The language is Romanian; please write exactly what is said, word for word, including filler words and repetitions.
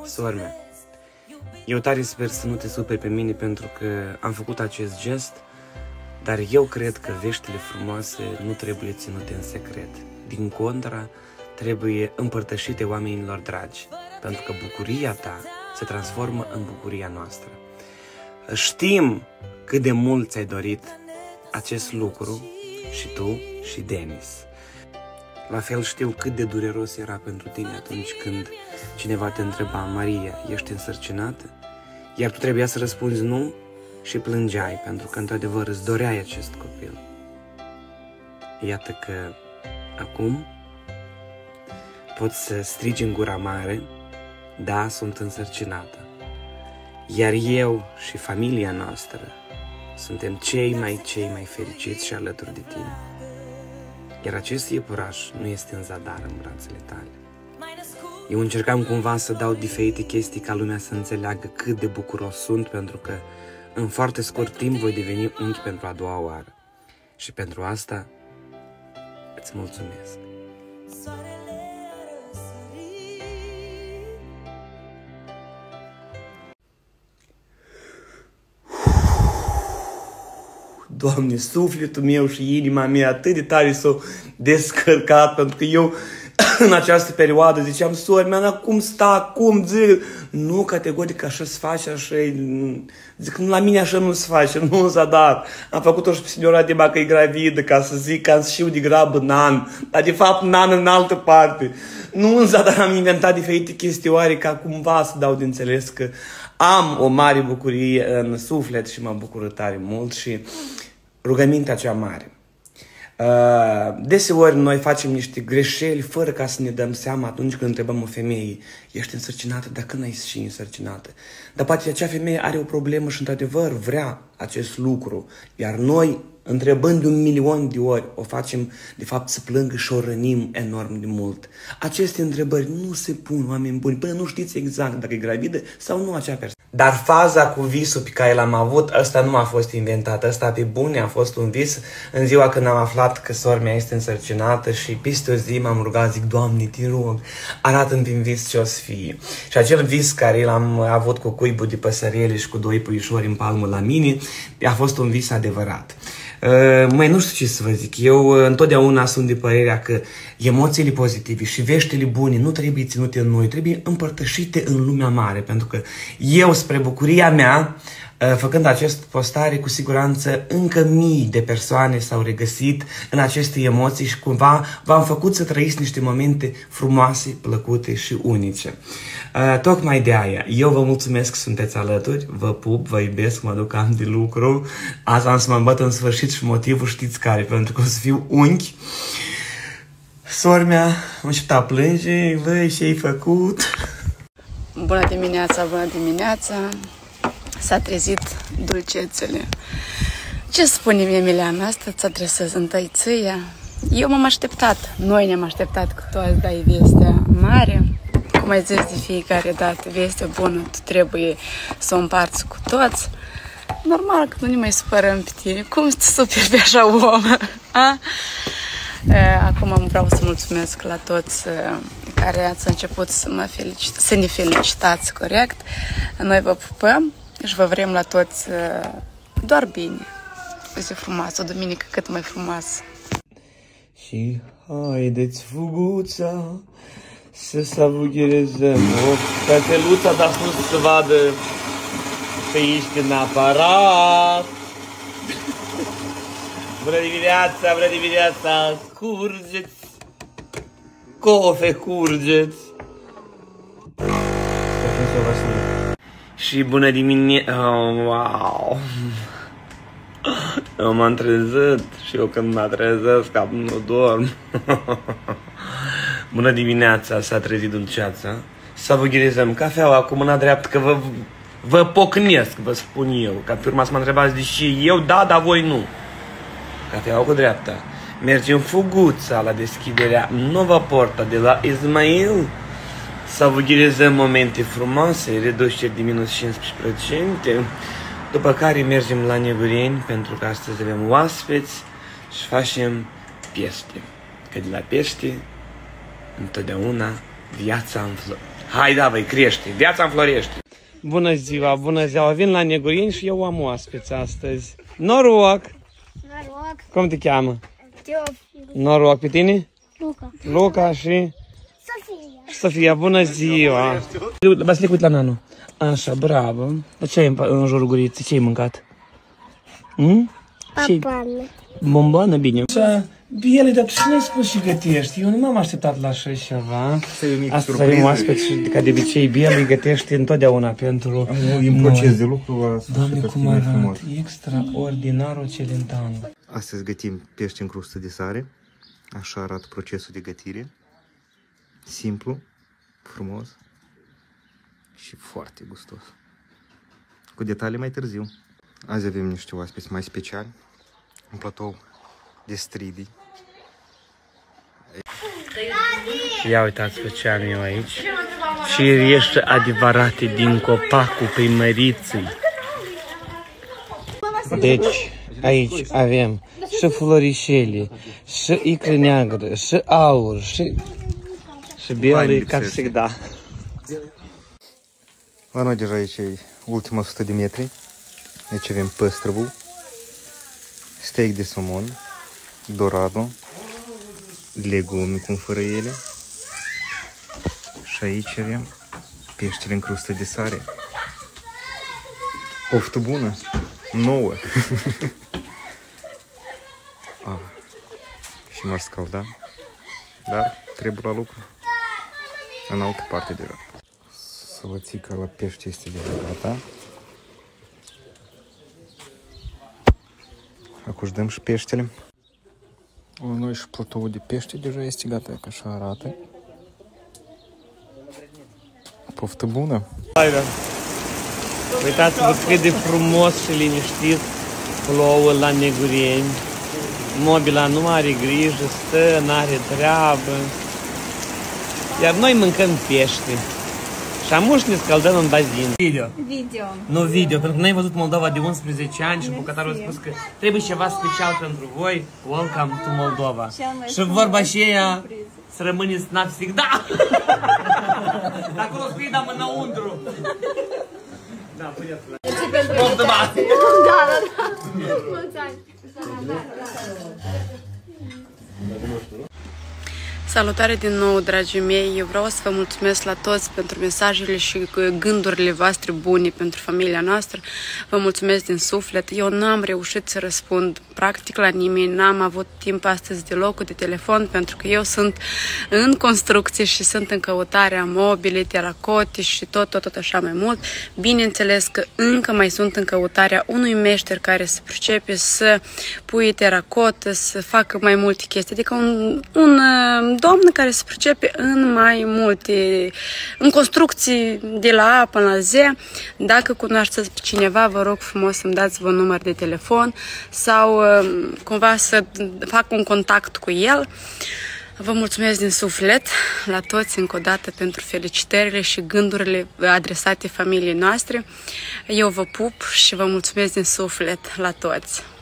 Sora mea, eu tare sper să nu te superi pe mine pentru că am făcut acest gest, dar eu cred că veștile frumoase nu trebuie ținute în secret. Din contra, trebuie împărtășite oamenilor dragi, pentru că bucuria ta se transformă în bucuria noastră. Știm cât de mult ți-ai dorit acest lucru și tu și Denis. La fel știu cât de dureros era pentru tine atunci când cineva te întreba: Maria, ești însărcinată? Iar tu trebuia să răspunzi nu și plângeai, pentru că într-adevăr îți doreai acest copil. Iată că acum poți să strigi în gura mare: da, sunt însărcinată. Iar eu și familia noastră suntem cei mai, cei mai fericiți și alături de tine. Iar acest iepuraș nu este în zadar în brațele tale. Eu încercam cumva să dau diferite chestii ca lumea să înțeleagă cât de bucuros sunt, pentru că în foarte scurt timp voi deveni unchi pentru a doua oară. Și pentru asta îți mulțumesc. Doamne, sufletul meu și inima mea atât de tare s-au descărcat, pentru că eu în această perioadă ziceam: sori mea, cum sta, cum, zic, nu, categoric așa se face, așa, zic, la mine așa nu se face, nu în zadar. Am făcut-o și pe signora de că e gravidă, ca să zic că am și eu de grabă nan, dar de fapt nan în altă parte. Nu în zadar, am inventat diferite chestioare ca cumva să dau de înțeles că am o mare bucurie în suflet și mă bucură tare mult și rugămintea cea mare. Deseori noi facem niște greșeli fără ca să ne dăm seama atunci când întrebăm o femeie: ești însărcinată? Dar când ai și însărcinată? Dar poate acea femeie are o problemă și într-adevăr vrea acest lucru, iar noi, întrebând de un milion de ori, o facem de fapt să plângă și o rănim enorm de mult. Aceste întrebări nu se pun, oameni buni, până nu știți exact dacă e gravidă sau nu acea persoană. Dar faza cu visul pe care l-am avut, ăsta nu a fost inventat, ăsta pe bune a fost un vis în ziua când am aflat că sora mea este însărcinată și peste o zi m-am rugat, zic: Doamne, te rog, arată-mi prin vis ce o să fie. Și acel vis care l-am avut cu cuibul de păsărele și cu doi puișori în palmă la mine, a fost un vis adevărat. Uh, mai nu știu ce să vă zic, eu uh, întotdeauna sunt de părerea că emoțiile pozitive și veștile bune nu trebuie ținute în noi, trebuie împărtășite în lumea mare, pentru că eu, spre bucuria mea, uh, făcând acest postare, cu siguranță încă mii de persoane s-au regăsit în aceste emoții și cumva v-am făcut să trăiți niște momente frumoase, plăcute și unice. Uh, tocmai de aia, eu vă mulțumesc că sunteți alături, vă pup, vă iubesc, mă duc, am de lucru. Azi am să mă îmbăt în sfârșit și motivul știți care, pentru că o să fiu unchi. Sora mea a început a plânge: băi, ce-ai făcut? Bună dimineața, bună dimineața! S-a trezit dulcețele. Ce spune mie, Emiliana? Asta ți adresez întâi ție. Eu m-am așteptat, noi ne-am așteptat că tu azi dai vestea mare. Cum ai zis de fiecare dată, vestea bună, tu trebuie să o împarți cu toți. Normal că nu ne mai supărăm pe tine. Cum să te superi pe așa om? A? Acum vreau să mulțumesc la toți care ați început să, mă felicit, să ne felicitați corect. Noi vă pupăm și vă vrem la toți doar bine. O zi frumoasă, o duminică cât mai frumoasă. Și haideți, fuguța, să savugherezăm o căteluța, dar nu să vadă că ești în aparat. Bună dimineața, bună dimineața, curgeți, cofe, curgeți. Și bună dimineața, oh, wow. Eu m-am trezit și eu când mă trezesc cam nu dorm. Bună dimineața, s-a trezit dulceața. Să vă ghirezăm cafeaua cu mâna dreaptă, că vă, vă pocnesc, vă spun eu. Ca pe urma să mă întrebați de ce eu da, dar voi nu. Cafeaua cu dreapta. Mergem fuguța la deschiderea nova porta de la Ismail. Să vă ghirezăm momente frumoase, reduceri de minus cincisprezece la sută. După care mergem la Negureni, pentru că astăzi avem oaspeți și facem pește. Că de la pește, întotdeauna, viața în flori. Hai, da, băi, crește, viața înflorește. Bună ziua, bună ziua, vin la Negurieni și eu am oaspeți astăzi. Noroc! Noroc! Cum te cheamă? Teofil. Noroc, pe tine? Luca. Luca și... Sofia. Sofia, bună ziua! Vasilic, uite la Nanu. Așa, bravo. Dar ce ai în, în jurul guriței? Ce ai mâncat? Hmm? Papană. Bomboană, bine. Așa, Biele, dar tu și n-ai spus și gătești. Eu nu m-am așteptat la așa ceva. Asta să avem oaspeți și ca de obicei Biele îi gătește întotdeauna pentru... E un proces de lucru. Doamne, cum arată! Extraordinar Celentano. Astăzi gătim pește în crustă de sare. Așa arată procesul de gătire. Simplu, frumos și foarte gustos. Cu detalii mai târziu. Azi avem niște oaspeți mai speciali. Un platou de stridii. Ia uitați pe ce am eu aici. Cireșe adevărate din copacul primăriței. Deci, aici avem și florișele, și icră neagră, și aur, și... și biele, ca всегда. La noi deja aici e ultima o sută de metri. Aici avem păstrăvul, steak de somon, dorado, legume cum fără ele. Și aici avem peștele în crustă de sare. Poftă bună, nouă. ah. Și m-ar scalda, dar trebuie la lucru. În altă parte deja. Sălățica la pește este deja gata. Acum își dăm și peștele. La noi și platoul de pește deja este gata, că așa arată. Poftă bună! Uitați-vă cât de frumos și liniștit plouă la Negurieni. Mobila nu are grijă, stă, n-are treabă. Iar noi mâncăm pește. Și amuși ne scăldăm în bazin. Video. Video. Nu video, pentru că noi am văzut Moldova de unsprezece ani și bucătarul a spus că trebuie ceva special pentru voi. Welcome to Moldova. Și vorba și ea să rămâneți навсегда. Acolo scrie, dar înăuntru. Da, puneți-l. Poftă mare. Da, da, da. Mulți ani. Salutare din nou, dragii mei! Eu vreau să vă mulțumesc la toți pentru mesajele și gândurile voastre bune pentru familia noastră. Vă mulțumesc din suflet. Eu n-am reușit să răspund practic la nimeni, n-am avut timp astăzi deloc de telefon, pentru că eu sunt în construcție și sunt în căutarea mobile, teracote și tot, tot, tot așa mai mult. Bineînțeles că încă mai sunt în căutarea unui meșter care să pricepe să puie teracotă, să facă mai multe chestii, adică un, un domn care se pricepe în mai multe, în construcții de la A până la Z. Dacă cunoașteți pe cineva, vă rog frumos să-mi dați vă număr de telefon sau cumva să fac un contact cu el. Vă mulțumesc din suflet la toți încă o dată pentru felicitările și gândurile adresate familiei noastre. Eu vă pup și vă mulțumesc din suflet la toți.